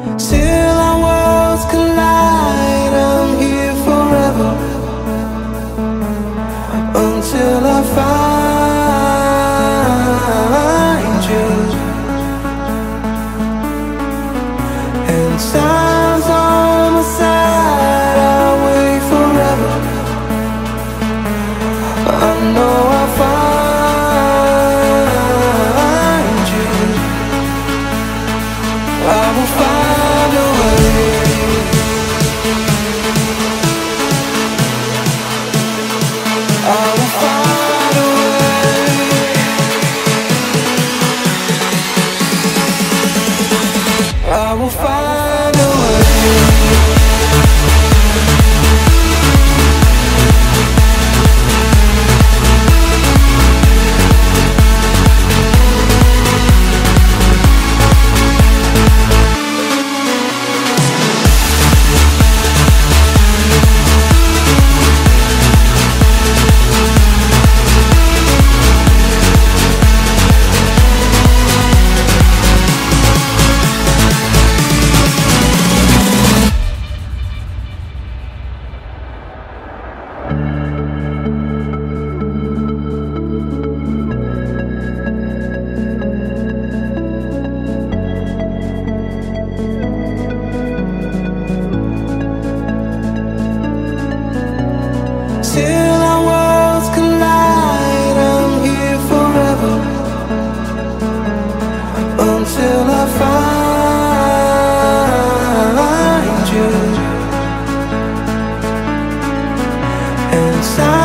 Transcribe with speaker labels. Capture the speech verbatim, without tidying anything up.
Speaker 1: Till our worlds collide, I'm here forever, until I find you. And time's on my side, I'll wait forever. I know I'll find you. I will find a way. I will find a way. I will find a way. Till our worlds collide, I'm here forever, until I find you. And time